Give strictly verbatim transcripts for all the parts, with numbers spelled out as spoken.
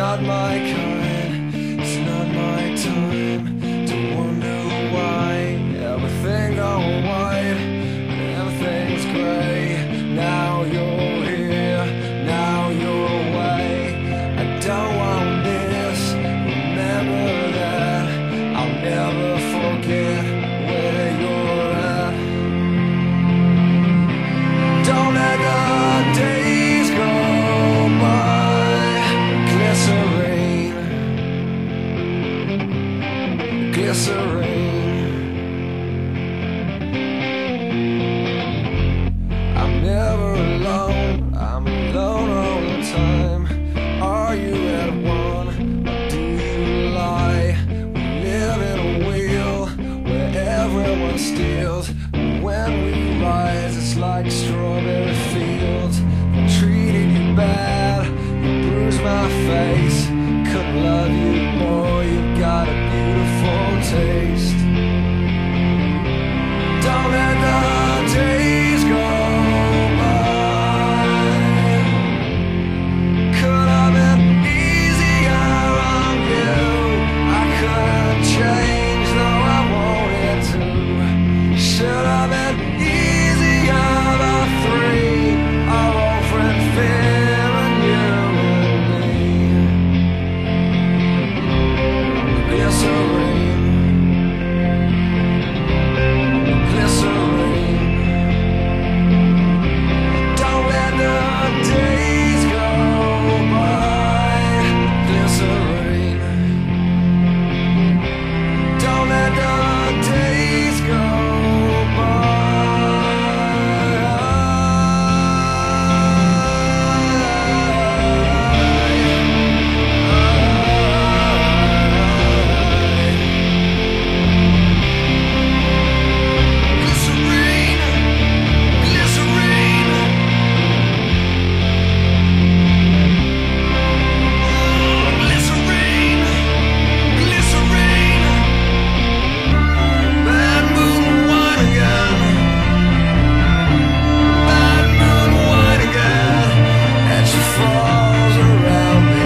not my kind, it's not my time to wonder why everything gone white and everything's gray. Now you're here, now you're away. I don't want this, remember that. I'll never forget where you're at. Don't let the days go by. Glycerine, glycerine. I'm never alone, I'm alone all the time. Are you at one, or do you lie? We live in a wheel where everyone steals. When we rise, it's like strawberry fields. I treated you bad, you bruised my face. Couldn't love you more, you got a beautiful taste. Don't let the days go by. Could have been easier on you. I couldn't change, though I wanted to. Should have been easier, the three, our old friend Fear and you and me. Glycerine, glycerine. Don't let the days go by. Glycerine. Don't let the days go by. Glycerine, glycerine. Glycerine, glycerine. Bad moon wine again. Bad moon wine again. And she falls around me.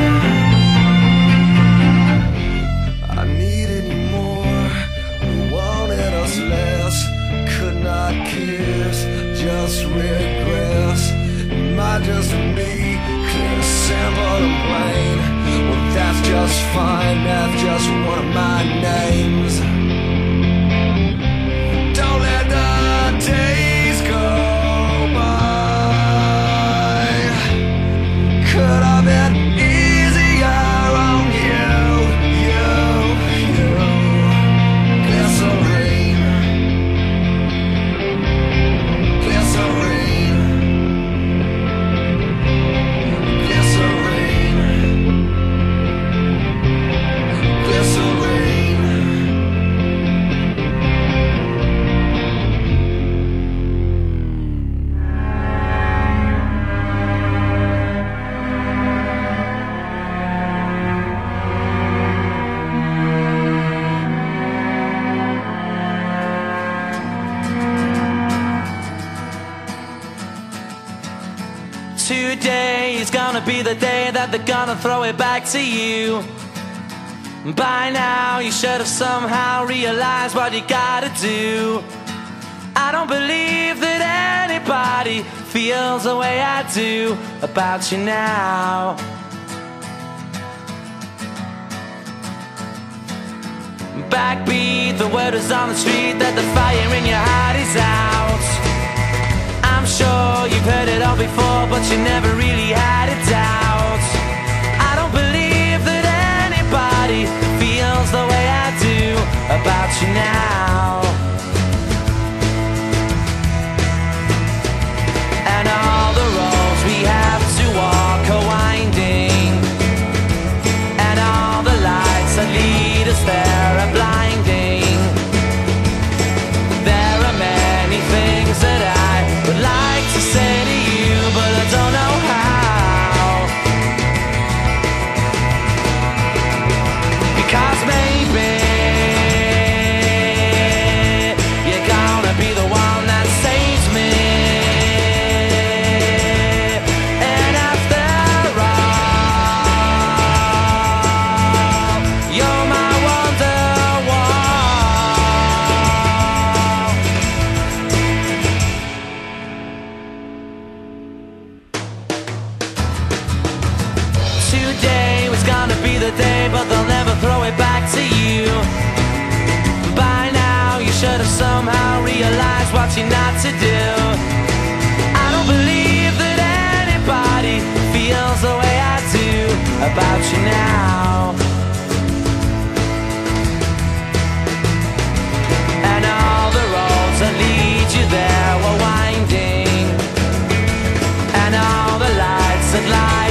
I needed you more, we wanted us less. Could not kiss, just regress. Am I just me, clear, simple and plain? Well, that's just fine, that's just one of my names. Don't let the days go by. Could have been easier on you, you, you. Glycerine, glycerine, glycerine, glycerine. Today is gonna be the day that they're gonna throw it back to you. By now you should have somehow realized what you gotta do. I don't believe that anybody feels the way I do about you now. Backbeat, the word is on the street that the fire in your heart is out. I'm sure you've heard it all before, but you never really had a doubt. I don't believe that anybody feels the way I do about you now. And all the roads we have to walk are winding, and all the lights that lead us there are blinding. There are many things that I would like to say to you, but I don't know how. to you. By now you should have somehow realized what you're not to do. I don't believe that anybody feels the way I do about you now. And all the roads that lead you there were winding, and all the lights that light